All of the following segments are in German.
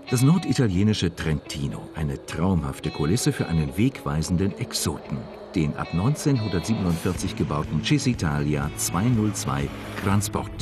Das norditalienische Trentino, eine traumhafte Kulisse für einen wegweisenden Exoten, den ab 1947 gebauten Cisitalia 202 Gran Sport.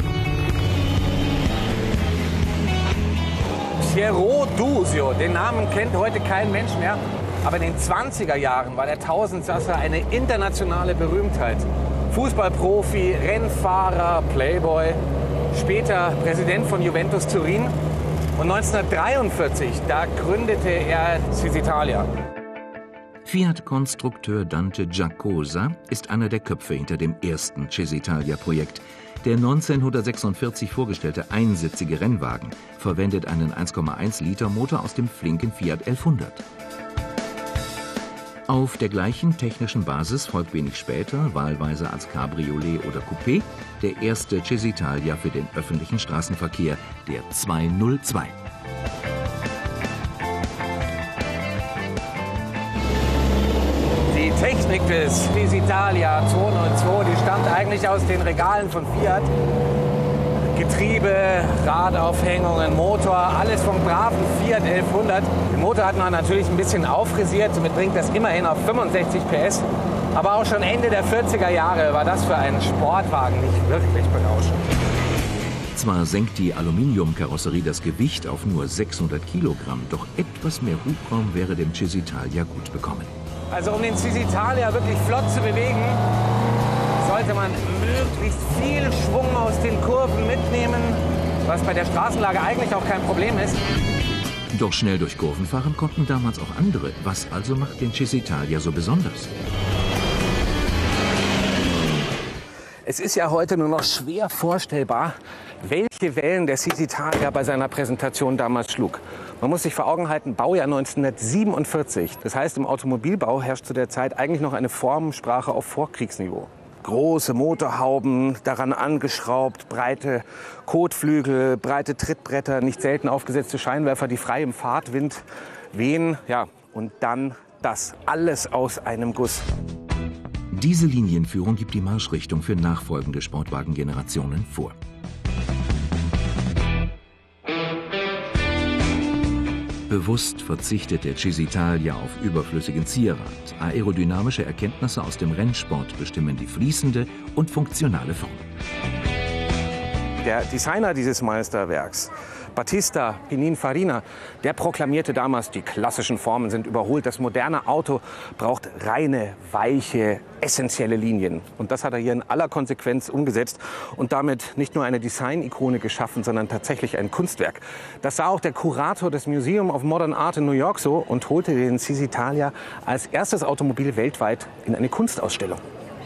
Piero Dusio, den Namen kennt heute kein Mensch mehr, aber in den 20er Jahren war der Tausendsasser eine internationale Berühmtheit. Fußballprofi, Rennfahrer, Playboy, später Präsident von Juventus Turin. Und 1943, da gründete er Cisitalia. Fiat-Konstrukteur Dante Giacosa ist einer der Köpfe hinter dem ersten Cisitalia-Projekt. Der 1946 vorgestellte einsitzige Rennwagen verwendet einen 1,1 Liter Motor aus dem flinken Fiat 1100. Auf der gleichen technischen Basis folgt wenig später, wahlweise als Cabriolet oder Coupé, der erste Cisitalia für den öffentlichen Straßenverkehr, der 202. Die Technik des Cisitalia 202, die stammt eigentlich aus den Regalen von Fiat. Getriebe, Radaufhängungen, Motor, alles vom braven Fiat 1100. Den Motor hat man natürlich ein bisschen auffrisiert, somit bringt das immerhin auf 65 PS. Aber auch schon Ende der 40er Jahre war das für einen Sportwagen nicht wirklich berauschend. Zwar senkt die Aluminiumkarosserie das Gewicht auf nur 600 Kilogramm, doch etwas mehr Hubraum wäre dem Cisitalia gut bekommen. Also um den Cisitalia wirklich flott zu bewegen, sollte man möglichst viel Schwung aus den Kurven mitnehmen, was bei der Straßenlage eigentlich auch kein Problem ist. Doch schnell durch Kurven fahren konnten damals auch andere. Was also macht den Cisitalia so besonders? Es ist ja heute nur noch schwer vorstellbar, welche Wellen der Cisitalia bei seiner Präsentation damals schlug. Man muss sich vor Augen halten, Baujahr 1947. Das heißt, im Automobilbau herrscht zu der Zeit eigentlich noch eine Formensprache auf Vorkriegsniveau. Große Motorhauben, daran angeschraubt, breite Kotflügel, breite Trittbretter, nicht selten aufgesetzte Scheinwerfer, die frei im Fahrtwind wehen. Ja, und dann das alles aus einem Guss. Diese Linienführung gibt die Marschrichtung für nachfolgende Sportwagengenerationen vor. Bewusst verzichtet der Cisitalia auf überflüssigen Zierrat. Aerodynamische Erkenntnisse aus dem Rennsport bestimmen die fließende und funktionale Form. Der Designer dieses Meisterwerks, Battista Pininfarina, der proklamierte damals, die klassischen Formen sind überholt. Das moderne Auto braucht reine, weiche, essentielle Linien. Und das hat er hier in aller Konsequenz umgesetzt und damit nicht nur eine Design-Ikone geschaffen, sondern tatsächlich ein Kunstwerk. Das sah auch der Kurator des Museum of Modern Art in New York so und holte den Cisitalia als erstes Automobil weltweit in eine Kunstausstellung.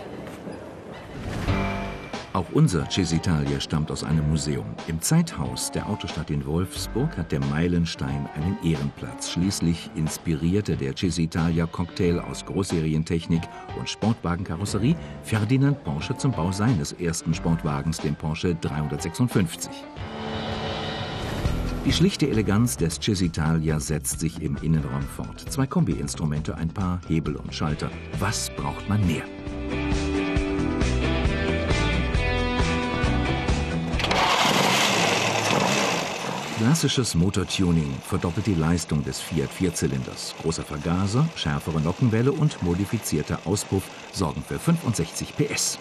Auch unser Cisitalia stammt aus einem Museum. Im Zeithaus der Autostadt in Wolfsburg hat der Meilenstein einen Ehrenplatz. Schließlich inspirierte der Cisitalia Cocktail aus Großserientechnik und Sportwagenkarosserie Ferdinand Porsche zum Bau seines ersten Sportwagens, dem Porsche 356. Die schlichte Eleganz des Cisitalia setzt sich im Innenraum fort. 2 Kombi-Instrumente, ein paar Hebel und Schalter. Was braucht man mehr? Klassisches Motortuning verdoppelt die Leistung des Fiat Vierzylinders. Großer Vergaser, schärfere Nockenwelle und modifizierter Auspuff sorgen für 65 PS.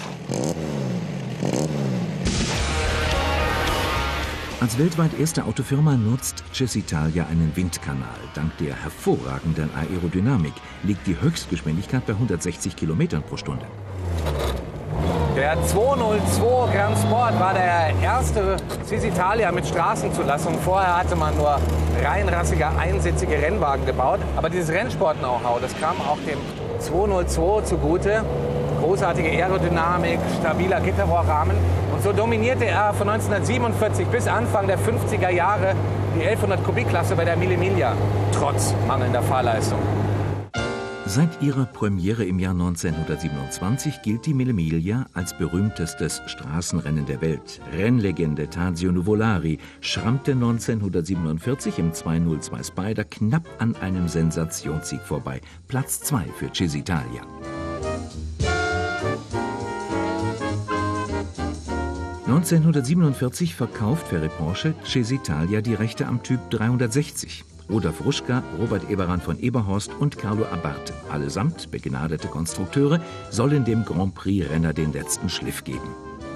Als weltweit erste Autofirma nutzt Cisitalia einen Windkanal. Dank der hervorragenden Aerodynamik liegt die Höchstgeschwindigkeit bei 160 Kilometern pro Stunde. Der 202 Gran Sport war der erste Cisitalia mit Straßenzulassung. Vorher hatte man nur reinrassige, einsitzige Rennwagen gebaut. Aber dieses Rennsport-Know-how, das kam auch dem 202 zugute. Großartige Aerodynamik, stabiler Gitterrohrrahmen. Und so dominierte er von 1947 bis Anfang der 50er Jahre die 1100 Kubikklasse bei der Mille Miglia, trotz mangelnder Fahrleistung. Seit ihrer Premiere im Jahr 1927 gilt die Mille Miglia als berühmtestes Straßenrennen der Welt. Rennlegende Tadzio Nuvolari schrammte 1947 im 202 Spider knapp an einem Sensationssieg vorbei. Platz 2 für Cisitalia. 1947 verkauft Ferry Porsche Cesitalia die Rechte am Typ 360. Rudolf Ruschka, Robert Eberhard von Eberhorst und Carlo Abarth, allesamt begnadete Konstrukteure, sollen dem Grand Prix-Renner den letzten Schliff geben.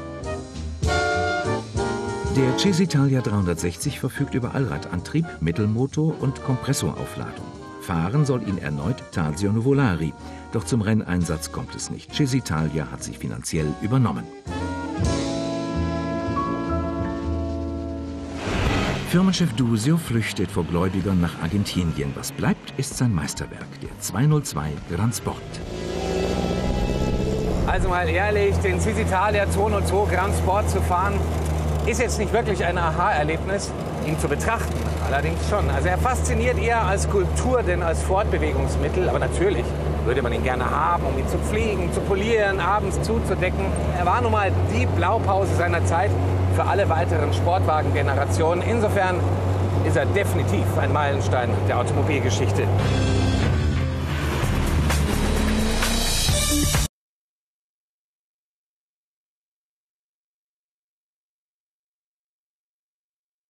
Der Cesitalia 360 verfügt über Allradantrieb, Mittelmotor und Kompressoraufladung. Fahren soll ihn erneut Tazio Nuvolari. Doch zum Renneinsatz kommt es nicht. Cesitalia hat sich finanziell übernommen. Firmenchef Dusio flüchtet vor Gläubigern nach Argentinien. Was bleibt, ist sein Meisterwerk, der 202 Gran Sport. Also mal ehrlich, den Cesitalia 202 Gran Sport zu fahren, ist jetzt nicht wirklich ein Aha-Erlebnis. Ihn zu betrachten allerdings schon. Also er fasziniert eher als Skulptur denn als Fortbewegungsmittel. Aber natürlich würde man ihn gerne haben, um ihn zu pflegen, zu polieren, abends zuzudecken. Er war nun mal die Blaupause seiner Zeit für alle weiteren Sportwagen-Generationen. Insofern ist er definitiv ein Meilenstein der Automobilgeschichte.